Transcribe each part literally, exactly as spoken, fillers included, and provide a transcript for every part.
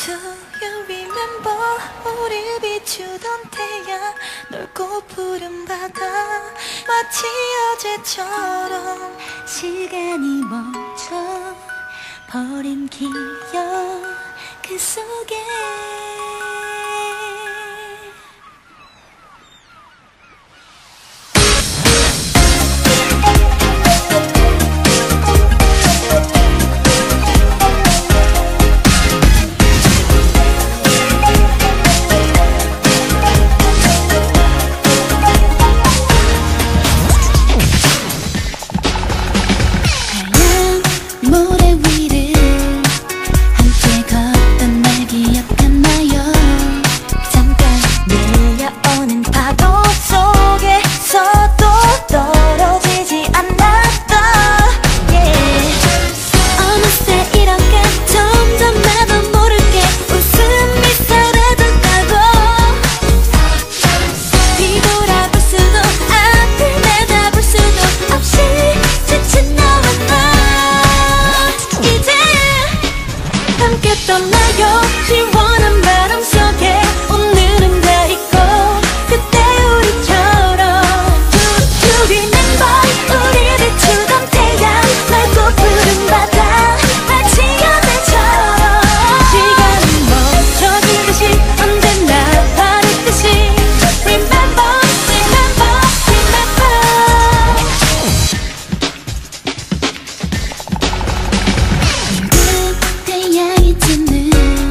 Do you remember 우릴 비추던 태양 넓고 푸른 바다 마치 어제처럼 시간이 멈춰 버린 기억 그 속에 떠나요 시원한 바람 속에 오늘은 다 잊고 그때 우리처럼 Do you remember 우리 비추던 태양 넓고 푸른 바다 마치 어제처럼 시간은 멈춰지듯이 언제나 바랬듯이 Remember, remember, remember 붉은 태양이 찌는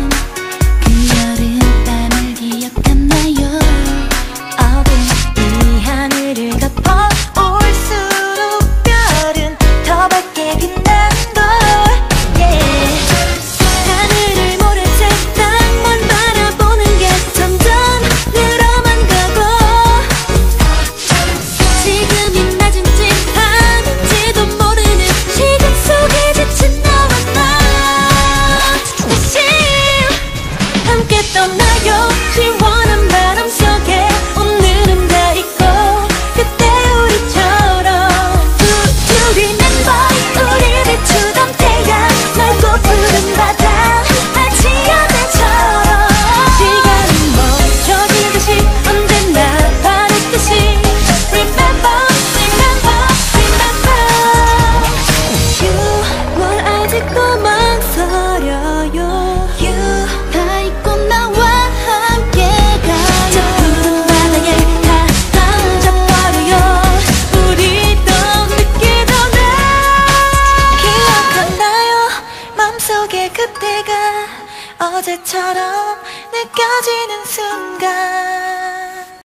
떠나요 시원한 바람 속에 오늘은 다 잊고 그때 우리처럼 Do you remember 우리 비추던 태양 넓고 푸른 바다 마치 어제처럼 시간은 멈춰지듯이 언제나 바랬듯이 Remember, remember, remember You 뭘 아직도 망설여요 You 다 잊고 나와 함께 가요 저 푸른 바다에 다 던져버려요 우리 더 늦게도 나 기억하나요 맘속에 그때가 어제처럼 느껴지는 순간